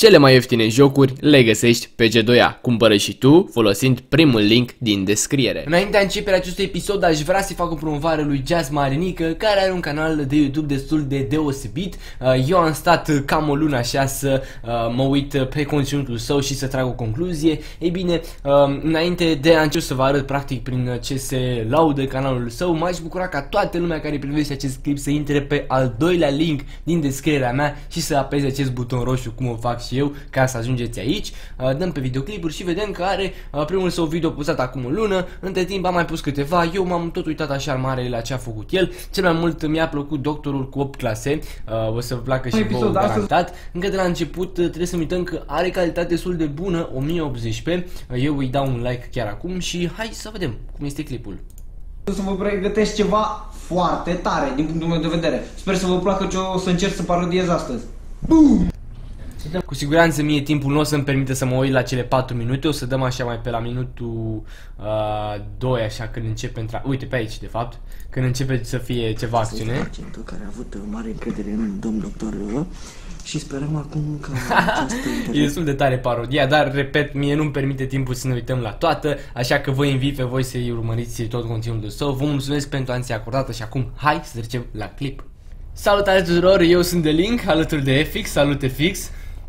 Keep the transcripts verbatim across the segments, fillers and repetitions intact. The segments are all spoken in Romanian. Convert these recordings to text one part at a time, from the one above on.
Cele mai ieftine jocuri le găsești pe G doi A. Cumpără și tu folosind primul link din descriere. Înaintea începerea acestui episod aș vrea să fac o promovare lui Jazz Marinică, care are un canal de YouTube destul de deosebit. Eu am stat cam o lună așa să mă uit pe conținutul său și să trag o concluzie. Ei bine, înainte de a începe să vă arăt practic prin ce se laudă canalul său, m-aș bucura ca toată lumea care privește acest clip să intre pe al doilea link din descrierea mea și să apese acest buton roșu cum o fac și eu, ca să ajungeți aici. Dăm pe videoclipuri și vedem că are primul său video postat acum o lună. Între timp am mai pus câteva, eu m-am tot uitat așa mare la ce a făcut el. Cel mai mult mi-a plăcut Doctorul cu opt clase, o să vă placă și vouă garantat. Încă de la început trebuie să uităm că are calitate destul de bună, o mie optzeci p. Eu îi dau un like chiar acum și hai să vedem cum este clipul. Să vă pregătesc ceva foarte tare din punctul meu de vedere. Sper să vă placă ce o să încerc să parodiez astăzi. Boom! Cu siguranță mie timpul nu o să-mi permite să mă uit la cele patru minute, o să dăm așa mai pe la minutul uh, doi, așa când începe intra... Uite pe aici de fapt, când începe să fie ceva acțiune. Pacientul care a avut mare încredere în domn doctor și sperăm acum că această E destul de tare parodia, dar repet, mie nu-mi permite timpul să ne uităm la toată, așa că vă invit pe voi să-i urmăriți tot conținutul său. Vă mulțumesc pentru atenția acordată și acum hai să trecem la clip. Salutare tuturor, eu sunt The Link, alături de F X, salut F X.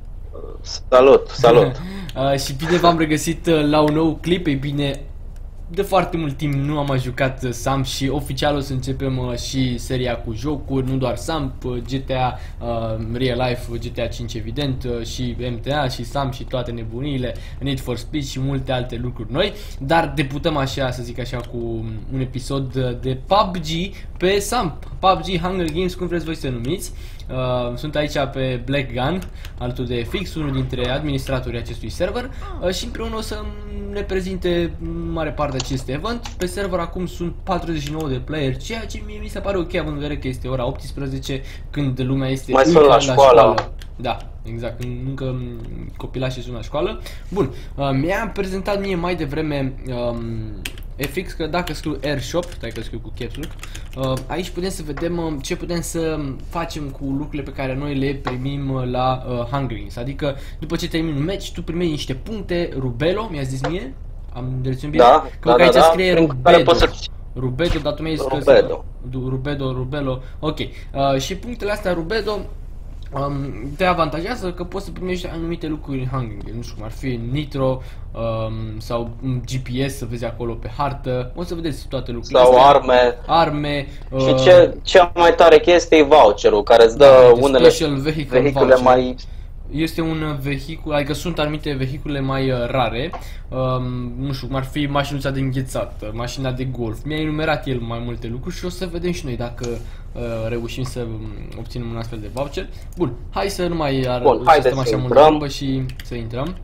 Salut, salut. uh, Și bine v-am regăsit uh, la un nou clip. Ei bine, de foarte mult timp nu am mai jucat uh, Samp și oficial o să începem uh, și seria cu jocuri, nu doar Samp, uh, G T A uh, Real Life, G T A cinci evident, uh, și M T A și Samp și toate nebunile, Need for Speed și multe alte lucruri noi. Dar debutăm așa, să zic așa, cu un episod de P U B G pe Samp, P U B G Hunger Games, cum vreți voi să numiți. Uh, sunt aici pe Black Gun, altul de F X, unul dintre administratorii acestui server, uh, și împreună o să ne prezinte mare parte acest event. Pe server acum sunt patruzeci și nouă de player, ceea ce mie mi se pare ok, având în vedere că este ora optsprezece, când lumea este mai încă la, la școală. școală. Da, exact, încă copilașii sunt la școală. Bun, uh, mi-a prezentat mie mai devreme um, F X că dacă scriu Airshop, stai că scriu cu caps lock, uh, aici putem să vedem uh, ce putem să facem cu lucrurile pe care noi le primim uh, la uh, Hunger Games. Adică după ce termini un match, tu primești niște puncte, Rubelo, mi-a zis mie, am direcționat bine? Da, că da, aici da, scrie da, Rubedo, să... Rubedo, dar tu mi-ai zis Rubedo. că Rubedo, Rubelo, ok. Uh, și punctele astea Rubedo Um, te avantajează că poți să primești anumite lucruri în Hunger Games, nu știu cum ar fi Nitro um, sau G P S, să vezi acolo pe hartă, o să vedeți toate lucrurile sau astea. arme. Arme. Uh, și ce, cea mai tare chestie e voucherul, care îți dă da, unele vehicule vehicule mai... Este un vehicul, adică sunt anumite vehicule mai uh, rare, um, nu știu, cum ar fi mașinuța de înghețat, mașina de golf. Mi-a enumerat el mai multe lucruri și o să vedem și noi dacă uh, reușim să obținem un astfel de voucher. Bun, hai să nu mai ar, Bun, să stăm așa mult de vorbă și să intrăm.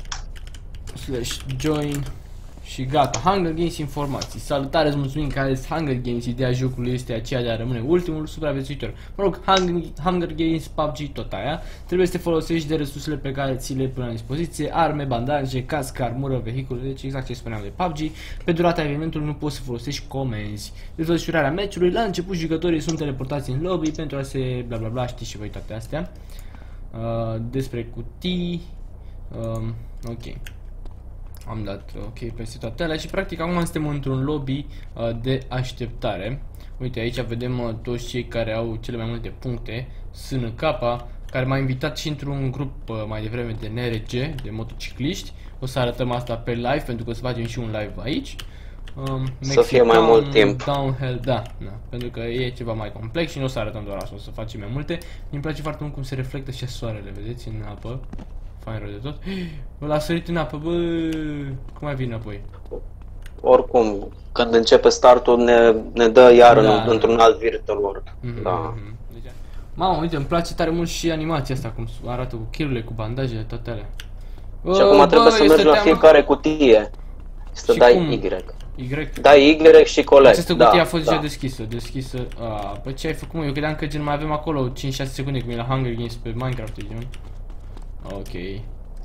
Slash join. Și gata, Hunger Games informații. Salutare, îți mulțumim că ales Hunger Games. Ideea jocului este aceea de a rămâne ultimul supraviețuitor. Mă rog, Hunger, Hunger Games, P U B G, tot aia. Trebuie să te folosești de resursele pe care ți le pun la dispoziție: arme, bandaje, cască, armură, vehicule. Deci exact ce spuneam de P U B G. Pe durata evenimentului nu poți să folosești comenzi. Desfășurarea meciului: la început jucătorii sunt teleportați în lobby pentru a se bla bla bla, știți și voi toate astea. Uh, despre cutii. Uh, ok. Am dat ok peste toate alea și practic acum suntem într-un lobby uh, de așteptare. Uite, aici vedem uh, toți cei care au cele mai multe puncte. S N K, care m-a invitat și într-un grup uh, mai devreme de N R G, de motocicliști. O să arătăm asta pe live, pentru că o să facem și un live aici. Um, să fie mai mult timp. Downhill, da, da, pentru că e ceva mai complex și nu o să arătăm doar asta, o să facem mai multe. Mi-mi place foarte mult cum se reflectă și soarele, vedeți, în apă. Fain rău de tot. L-a sărit în apă, bă, cum mai vine înapoi? Oricum, când începe startul ne, ne dă iar da, în, într-un alt virtual world. Mm-hmm, da. deci, mamă, uite, îmi place tare mult și animația asta, cum arată cu kill-urile, cu bandajele, toate alea. Și acum bă, trebuie să mergi la fiecare cutie. Să dai cum? Y. Y? Dai Y și colegi. Această cutie da, a fost da. deja deschisă, deschisă. A, păi ce ai făcut, mă? Eu credeam că gen mai avem acolo cinci șase secunde, cum e la Hunger Games pe Minecraft, gen. Ok.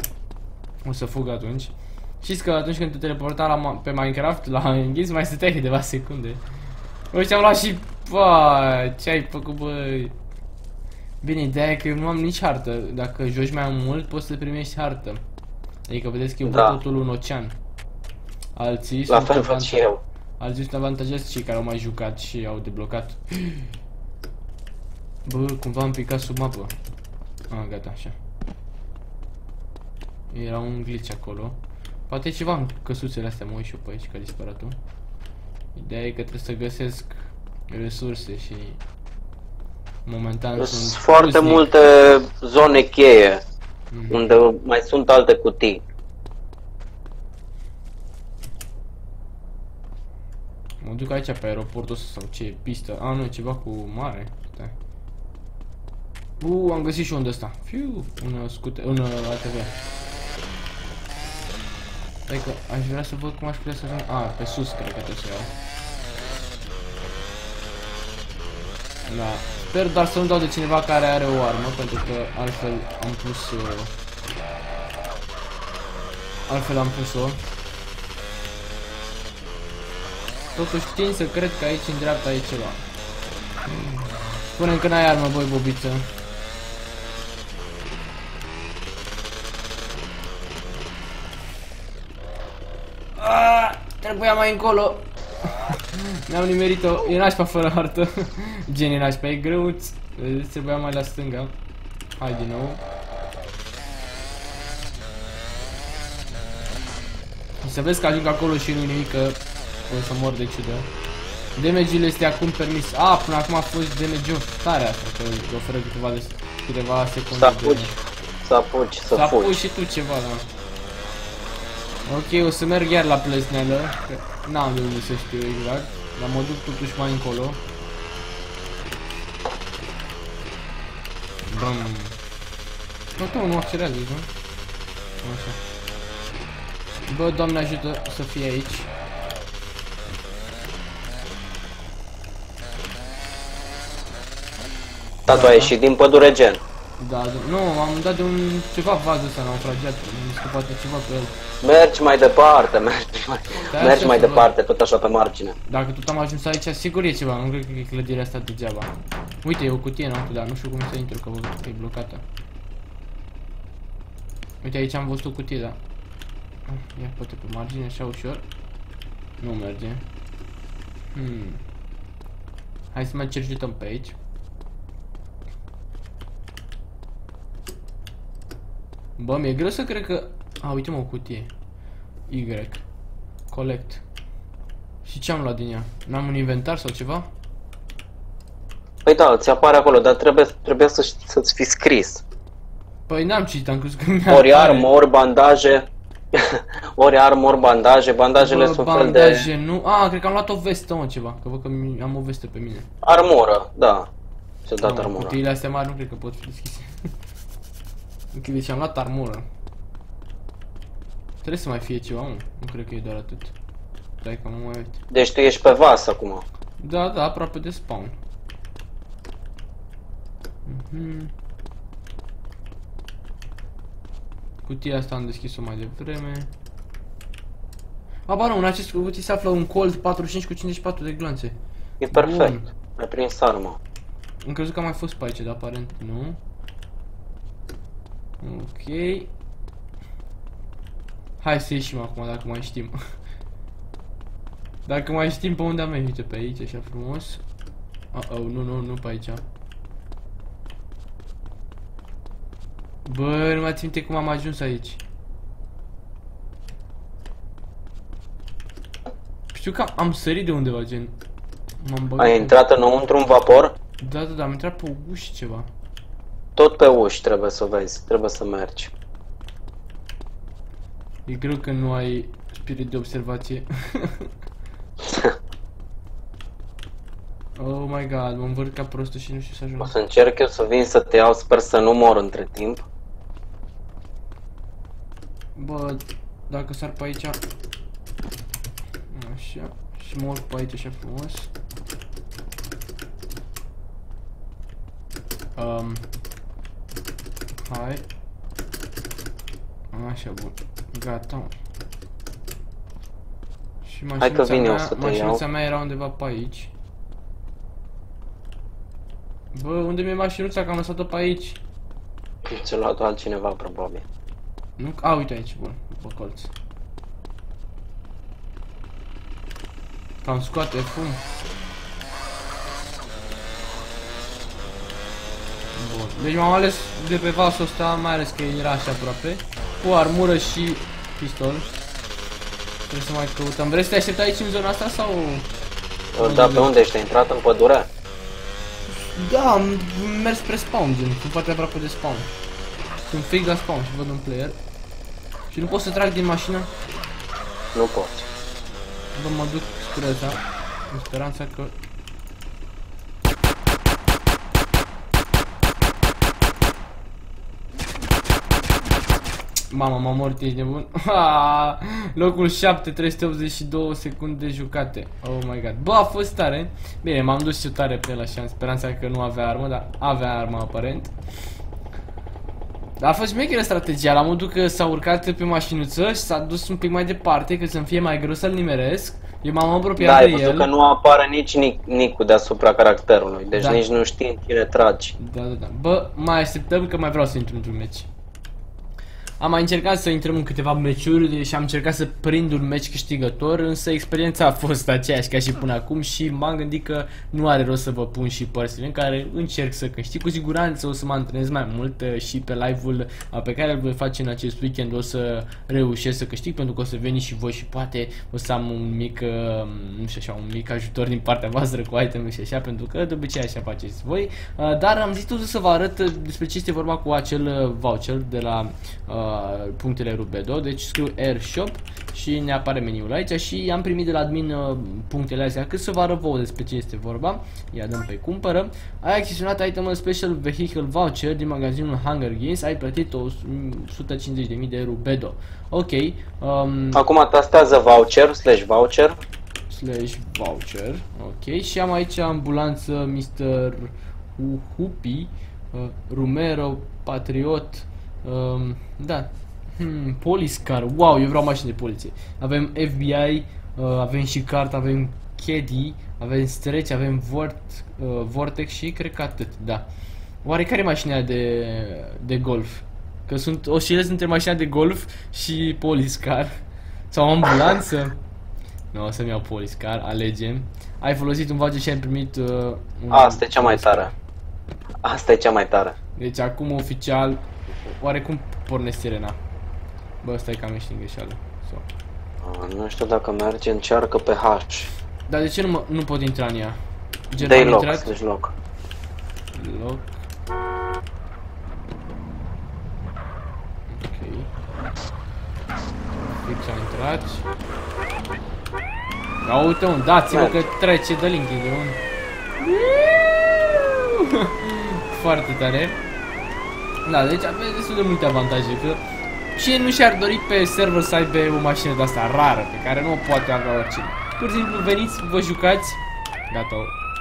O să fug atunci. Știți că atunci când te teleporta la, pe Minecraft, la Hunger Games, mai stăteai câteva secunde. Uite, am luat și... Bă, ce ai făcut, băi? Bine, ideea e că eu nu am nici hartă. Dacă joci mai mult, poți să primești hartă. Adică vedeți că eu Da. văd totul un ocean. Alții La sunt fel văd avantaj- și eu. Alții sunt avantajați cei care au mai jucat și au deblocat. Bă, cumva am picat sub mapă. Ah, gata, așa. Era un glitch acolo. Poate e ceva în căsuțele astea, mă uit și eu pe aici, că a dispărut. Ideea e că trebuie să găsesc resurse și... Momentan Sunt sunt foarte uznic. multe zone cheie, Mhm. unde mai sunt alte cutii. Mă duc aici pe aeroportul ăsta sau ce, pistă. A, nu, ceva cu mare. Stai. Uuu, am găsit și unde ăsta. Fiu, un scute, un A T V. Stai că aș vrea să văd cum aș putea să ajung. A, pe sus cred că trebuie să iau. Da. Sper doar să nu dau de cineva care are o armă, pentru că altfel am pus... Uh, altfel am pus-o. Totuși tind să cred că aici în dreapta e ceva. Spune-mi că n-ai armă, băi, bobiță. Aaaa, trebuia mai încolo. Ne-am nimerit-o, e nașpa fără hartă. Gen e nașpa, e greuț. Trebuia mai la stânga. Hai din nou. Și să vezi că ajung acolo și nu-i nimic, că o să mor de ciudă. Damage-ul este acum permis. A, până acum a fost damage-ul tare asta, că îi oferă câteva, de, câteva secunde. Să apuci, să apuci, să Să apuci fugi. și tu ceva, da. Ok, o să merg iar la plesneală, că n-am de unde să știu exact, dar mă duc totuși mai încolo. Bam. Nu, tu nu accelerează, nu? Așa. Bă, Doamne ajută să fie aici. Da, tu ai ieșit din pădure, gen. Da, da, nu, am dat de un ceva vaz ăsta naufragiat, mi s-a scăpat ceva pe el. Mergi mai departe, mergi mai, Da, mergi așa mai să văd. departe, tot așa pe margine. Dacă tot am ajuns aici, sigur e ceva, nu cred că e clădirea asta degeaba. Uite, e o cutie în altul, dar nu știu cum să intru, că văd că e blocată. Uite, aici am văzut o cutie, da. Ia, poate pe margine, așa ușor. Nu merge. Hmm. Hai să mai cercetăm pe aici. Bă, mi-e greu să cred că... A, uite mă, o cutie. Y. Collect. Și ce am luat din ea? N-am un inventar sau ceva? Păi da, ți apare acolo, dar trebuie, trebuie să, să-ți fi scris. Păi n-am citit, am crezut că mi-a Ori armă, ori bandaje. Ori armă, ori bandaje. Bandajele Bă, sunt bandaje, fel de nu... A, cred că am luat o vestă, mă, ceva. Că văd că mi- am o vestă pe mine. armură, da. Ți-a dat Mă, armură. cutiile astea mari nu cred că pot fi deschise. Ok, deci am luat armură. Trebuie să mai fie ceva, mă. Nu cred că e doar atât. Stai că mă mai uit. Deci tu ești pe vas acum. Da, da, aproape de spawn. Mhm. Cutia asta am deschis-o mai devreme. A, ba nu, în acest cutii se află un colt patruzeci și cinci cu cincizeci și patru de glanțe. E perfect. Bun. Ai prins armă. Am crezut că am mai fost pe aici, dar aparent nu. Ok. Hai să ieșim acum, dacă mai știm. Dacă mai știm pe unde am ieșit, uite pe aici, așa frumos. Uh oh, nu, nu, nu pe aici. Bă, nu mai țin minte cum am ajuns aici. Știu că am sărit de undeva, gen. M-am băgat. Ai intrat înăuntru un vapor? Da, da, da, am intrat pe uși ceva. Tot pe uși trebuie să vezi. Trebuie să mergi. E greu că nu ai spirit de observație. Oh my god, mă învârt ca prostul și nu știu să O ajung. să încerc eu să vin să te iau. Sper să nu mor între timp. Bă, dacă sar pe aici. Așa. Și mă urc pe aici așa frumos. Um, hai. Așa, bun. Gata. Și Hai că mașinuța vin eu mea, să te mașinuța iau. mea era undeva pe aici. Bă, unde mi-e mașinuța? Că am lăsat-o pe aici. Ți-a luat altcineva, probabil. Nu? A, uite aici, bun, pe colț. Cam scoate fum. Bun, deci m-am ales de pe vasul ăsta, mai ales că era așa aproape. Cu armură și pistol. Trebuie să mai căutăm. Vrei să te aștepți aici în zona asta sau... Da, pe unde ești? Ai intrat în pădure? Da, am mers spre spawn, gen, sunt foarte aproape de spawn. Sunt fix la spawn și văd un player. Și nu pot să trag din mașină? Nu poți. Bă, mă duc spre ăsta, în speranța că... Mama, m-am murit, ești nebun? Locul șapte, trei sute optzeci și două secunde jucate. Oh my god. Bă, a fost tare. Bine, m-am dus și tare pe el așa, în speranța că nu avea armă, dar avea armă aparent. Dar a fost șmecheră strategia, la modul că s-a urcat pe mașinuță și s-a dus un pic mai departe, că să-mi fie mai greu să-l nimeresc. Eu m-am apropiat da, de ai văzut el. că nu apare nici nic nicul deasupra caracterului, deci da. nici nu știi în cine tragi. Da, da, da. Bă, mai așteptăm că mai vreau să intru într-un meci. Am mai încercat să intrăm în câteva meciuri și am încercat să prind un meci câștigător, însă experiența a fost aceeași ca și până acum și m-am gândit că nu are rost să vă pun și părțile în care încerc să câștig. Cu siguranță o să mă antrenez mai mult și pe live-ul pe care îl voi face în acest weekend o să reușesc să câștig, pentru că o să veniți și voi și poate o să am un mic, nu știu așa, un mic ajutor din partea voastră cu item și așa, pentru că de obicei așa faceți voi. Dar am zis totuși să vă arăt despre ce este vorba cu acel voucher de la punctele Rubedo, deci scriu Airshop și ne apare meniul aici și am primit de la admin uh, punctele astea, cât să vă arăt vouă despre ce este vorba. Ia dăm pe cumpără. Ai achiziționat itemul Special Vehicle Voucher din magazinul Hunger Games, ai plătit o sută cincizeci de mii de Rubedo. Ok. Um, Acum tastează voucher, slash voucher. Slash voucher, ok. Și am aici ambulanță mister Hupi, uh, Romero, Patriot. Um, da, hmm, Police Car, wow, eu vreau mașini de poliție. Avem F B I, uh, avem și cart, avem Caddy, avem Stretch, avem Vort, uh, Vortex și cred că atât, da. Oare care e mașina de, de golf? Că sunt oscilez între mașina de golf și Police Car. Sau ambulanță. Nu, o să-mi iau Police Car, alegem. Ai folosit un voucher și ai primit uh, un... Asta e cea mai tare. Asta e cea mai tare. Deci acum oficial. Oare cum pornesc sirena? Bă, ăsta e cam ești în greșeală. So. Nu știu dacă merge, încearcă pe H. Dar de ce nu, mă, nu pot intra în ea? Dă-i loc, deci loc. Loc. Ok. Fix a intrat. Ia uite un, dați-vă că trece de LinkedIn de un. Foarte tare. Da, deci aveți destul de multe avantaje, că cine nu și-ar dori pe server să aibă o mașină de asta rară, pe care nu o poate avea oricine. Pur și simplu veniți, vă jucați. Gata.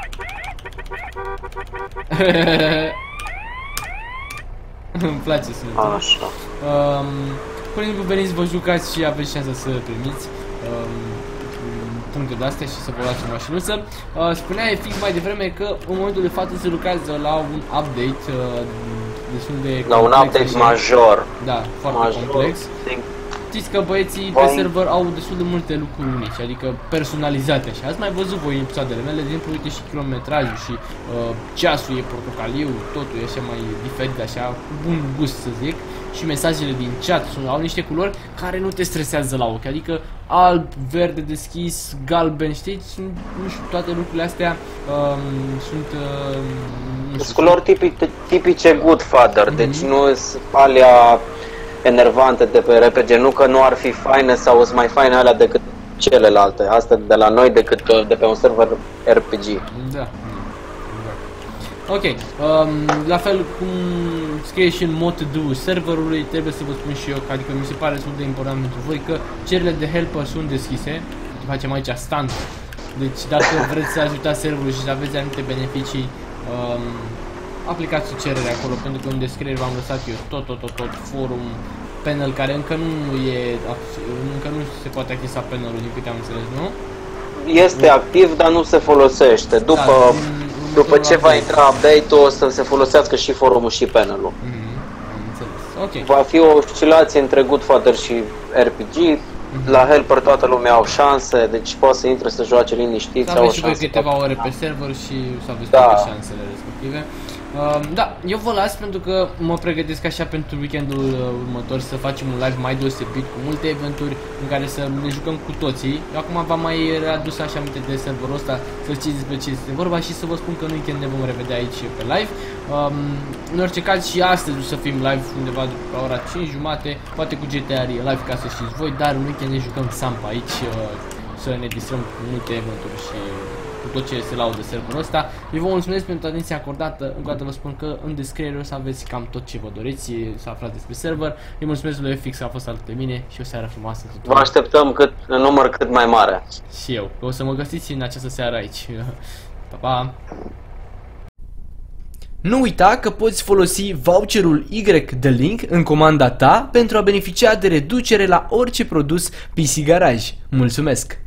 Îmi place sunetul. Așa. Um, pur și simplu veniți, vă jucați și aveți șansa să primiți um, puncte de astea și să vă luați o mașinuță. Uh, spuneai fix mai devreme că în momentul de față se lucrează la un update uh, destul de complex. La un update așa. Major. Da, foarte major. complex. Știți că băieții pe server au destul de multe lucruri unice, adică personalizate așa. Ați mai văzut voi episoadele mele, de exemplu, uite și kilometrajul și uh, ceasul e portocaliu, totul e așa mai diferit, așa, cu bun gust să zic. Și mesajele din chat sunt, au niște culori care nu te stresează la ochi, adică alb, verde deschis, galben, știți? Nu știu, toate lucrurile astea um, sunt... Uh, nu știu, culori tipice, tipice Godfather, mm-hmm. Deci nu sunt alea enervante de pe R P G, nu că nu ar fi faine sau sunt mai faine alea decât celelalte, astea de la noi decât de pe un server R P G. Da. Ok, um, la fel cum scrie și în mod serverului, trebuie să vă spun și eu, adică mi se pare destul de important pentru voi că cererile de helper sunt deschise, facem aici stand. Deci dacă vreți să ajutați serverul și să aveți anumite beneficii, um, aplicați o cerere acolo, pentru că în descriere v-am lăsat eu tot, tot, tot, tot forum, panel care încă nu e, încă nu se poate accesa panelul, din câte am înțeles, nu? Este activ, dar nu se folosește. După da, din, După ce va intra update-ul, o să se folosească și forumul și panel-ul. Mm-hmm. Am înțeles. Ok. Va fi o oscilație între Godfather și R P G. Mm-hmm. La Helper toată lumea au șanse, deci poate să intre să joace liniștit. Să aveți și voi câteva ore pe server și să aveți da. toate șansele respective. Uh, da, eu vă las pentru că mă pregătesc așa pentru weekendul uh, următor să facem un live mai deosebit cu multe eventuri în care să ne jucăm cu toții. Acum v-am mai readus așa aminte de serverul ăsta, să știți despre ce este vorba și să vă spun că în weekend ne vom revedea aici pe live. Um, în orice caz și astăzi o să fim live undeva după la ora cinci jumate, poate cu G T A live ca să știți voi, dar în weekend ne jucăm Sampa aici, uh, să ne distrăm cu multe eventuri și tot ce se laudă serverul ăsta. Eu vă mulțumesc pentru atenția acordată. Încă o dată vă spun că în descriere o să aveți cam tot ce vă doriți să aflați despre server. Eu mulțumesc lui F X că a fost alături de mine și o seară frumoasă tuturor. Vă așteptăm cât, în număr cât mai mare. Și eu. O să mă găsiți în această seară aici. Pa, pa! Nu uita că poți folosi voucherul Y de link în comanda ta pentru a beneficia de reducere la orice produs P C Garage. Mulțumesc!